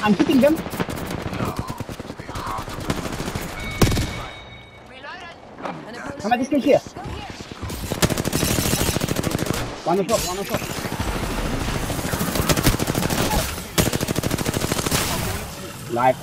I'm hitting them. Come at this case here. One on top, one on top. Life.